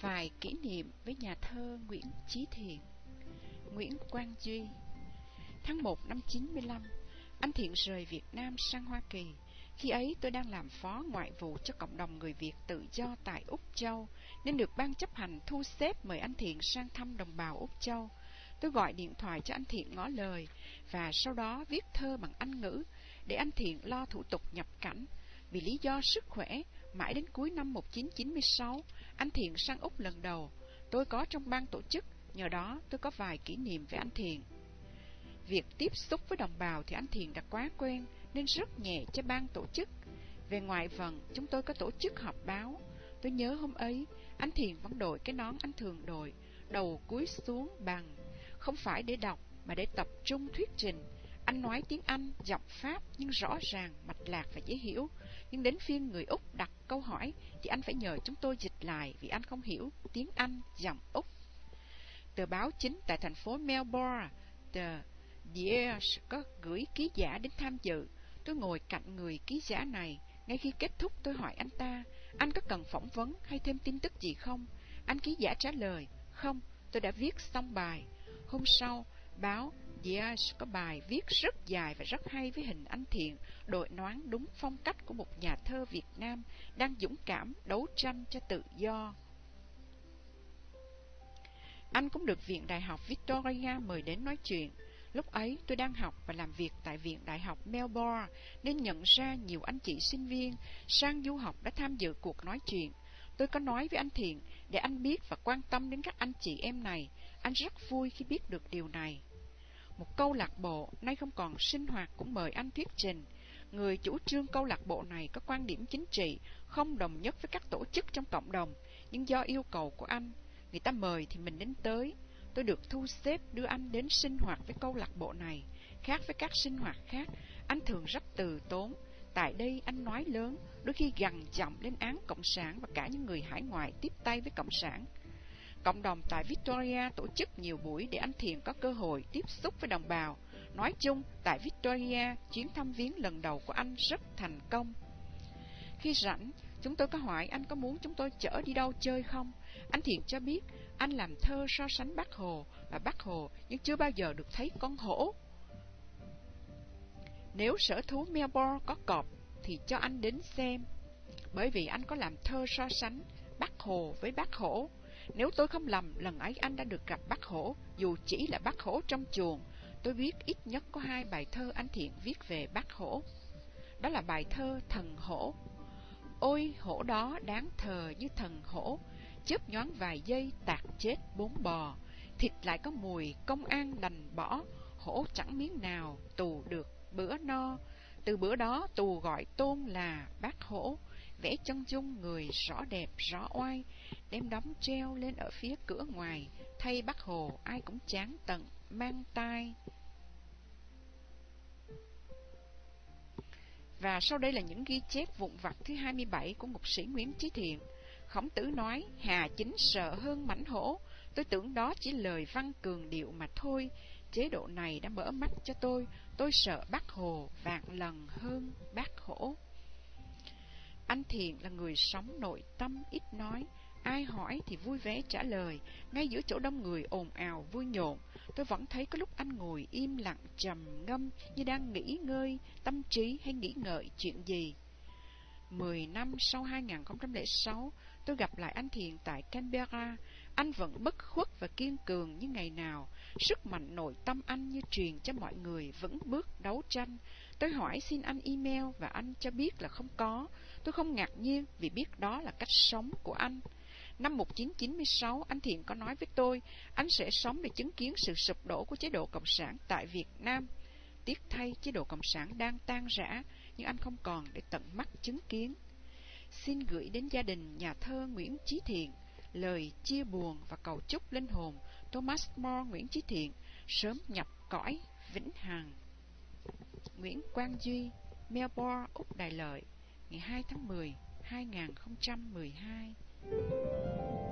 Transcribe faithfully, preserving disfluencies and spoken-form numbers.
Vài kỷ niệm với nhà thơ Nguyễn Chí Thiện. Nguyễn Quang Duy. Tháng một năm chín mươi lăm, anh Thiện rời Việt Nam sang Hoa Kỳ. Khi ấy tôi đang làm phó ngoại vụ cho cộng đồng người Việt tự do tại Úc Châu, nên được ban chấp hành thu xếp mời anh Thiện sang thăm đồng bào Úc Châu. Tôi gọi điện thoại cho anh Thiện ngỏ lời, và sau đó viết thơ bằng Anh ngữ để anh Thiện lo thủ tục nhập cảnh. Vì lý do sức khỏe, mãi đến cuối năm một nghìn chín trăm chín mươi sáu, anh Thiện sang Úc lần đầu. Tôi có trong ban tổ chức, nhờ đó tôi có vài kỷ niệm về anh Thiện. Việc tiếp xúc với đồng bào thì anh Thiện đã quá quen, nên rất nhẹ cho ban tổ chức. Về ngoại vận, chúng tôi có tổ chức họp báo. Tôi nhớ hôm ấy, anh Thiện vẫn đội cái nón anh thường đội, đầu cúi xuống bằng, không phải để đọc mà để tập trung thuyết trình. Anh nói tiếng Anh, giọng Pháp nhưng rõ ràng, mạch lạc và dễ hiểu. Nhưng đến phiên người Úc đặt câu hỏi thì anh phải nhờ chúng tôi dịch lại, vì anh không hiểu tiếng Anh, giọng Úc. Tờ báo chính tại thành phố Melbourne, tờ The có gửi ký giả đến tham dự. Tôi ngồi cạnh người ký giả này. Ngay khi kết thúc tôi hỏi anh ta, anh có cần phỏng vấn hay thêm tin tức gì không? Anh ký giả trả lời, không, tôi đã viết xong bài. Hôm sau, báo The có bài viết rất dài và rất hay với hình anh Thiện đội nón đúng phong cách của một nhà thơ Việt Nam đang dũng cảm đấu tranh cho tự do. Anh cũng được Viện Đại học Victoria mời đến nói chuyện. Lúc ấy tôi đang học và làm việc tại Viện Đại học Melbourne, nên nhận ra nhiều anh chị sinh viên sang du học đã tham dự cuộc nói chuyện. Tôi có nói với anh Thiện để anh biết và quan tâm đến các anh chị em này. Anh rất vui khi biết được điều này. Một câu lạc bộ nay không còn sinh hoạt cũng mời anh thuyết trình. Người chủ trương câu lạc bộ này có quan điểm chính trị không đồng nhất với các tổ chức trong cộng đồng, nhưng do yêu cầu của anh, người ta mời thì mình đến tới. Tôi được thu xếp đưa anh đến sinh hoạt với câu lạc bộ này. Khác với các sinh hoạt khác, anh thường rất từ tốn. Tại đây anh nói lớn, đôi khi gằn giọng lên án Cộng sản và cả những người hải ngoại tiếp tay với Cộng sản. Cộng đồng tại Victoria tổ chức nhiều buổi để anh Thiện có cơ hội tiếp xúc với đồng bào. Nói chung, tại Victoria, chuyến thăm viếng lần đầu của anh rất thành công. Khi rảnh, chúng tôi có hỏi anh có muốn chúng tôi chở đi đâu chơi không. Anh Thiện cho biết anh làm thơ so sánh Bác Hồ và Bác Hồ, nhưng chưa bao giờ được thấy con hổ. Nếu sở thú Melbourne có cọp thì cho anh đến xem, bởi vì anh có làm thơ so sánh Bác Hồ với Bác Hổ. Nếu tôi không lầm, lần ấy anh đã được gặp Bác Hổ, dù chỉ là Bác Hổ trong chuồng. Tôi biết ít nhất có hai bài thơ anh Thiện viết về Bác Hổ. Đó là bài thơ Thần Hổ. Ôi hổ đó đáng thờ như thần hổ, chớp nhoáng vài giây tạt chết bốn bò. Thịt lại có mùi công an đành bỏ, hổ chẳng miếng nào tù được bữa no. Từ bữa đó tù gọi tôn là Bác Hổ, vẽ chân dung người rõ đẹp rõ oai, đem đóng treo lên ở phía cửa ngoài. Thay Bác Hồ ai cũng chán tận mang tai. Và sau đây là những ghi chép vụn vặt thứ hai mươi bảy của ngục sĩ Nguyễn Chí Thiện. Khổng Tử nói, Hà chính sợ hơn mãnh hổ. Tôi tưởng đó chỉ lời văn cường điệu mà thôi. Chế độ này đã mở mắt cho tôi. Tôi sợ Bác Hồ vạn lần hơn Bác Hổ. Anh Thiện là người sống nội tâm, ít nói. Ai hỏi thì vui vẻ trả lời. Ngay giữa chỗ đông người ồn ào vui nhộn, tôi vẫn thấy có lúc anh ngồi im lặng trầm ngâm, như đang nghỉ ngơi tâm trí hay nghĩ ngợi chuyện gì. Mười năm sau hai nghìn không trăm lẻ sáu, tôi gặp lại anh Thiện tại Canberra. Anh vẫn bất khuất và kiên cường như ngày nào. Sức mạnh nội tâm anh như truyền cho mọi người vững bước đấu tranh. Tôi hỏi xin anh email và anh cho biết là không có. Tôi không ngạc nhiên vì biết đó là cách sống của anh. Năm một nghìn chín trăm chín mươi sáu, anh Thiện có nói với tôi anh sẽ sống để chứng kiến sự sụp đổ của chế độ Cộng sản tại Việt Nam. Tiếc thay, chế độ Cộng sản đang tan rã, nhưng anh không còn để tận mắt chứng kiến. Xin gửi đến gia đình nhà thơ Nguyễn Chí Thiện lời chia buồn và cầu chúc linh hồn Thomas More Nguyễn Chí Thiện sớm nhập cõi vĩnh hằng. Nguyễn Quang Duy, Melbourne, Úc Đại Lợi, ngày hai tháng mười, hai nghìn không trăm mười hai.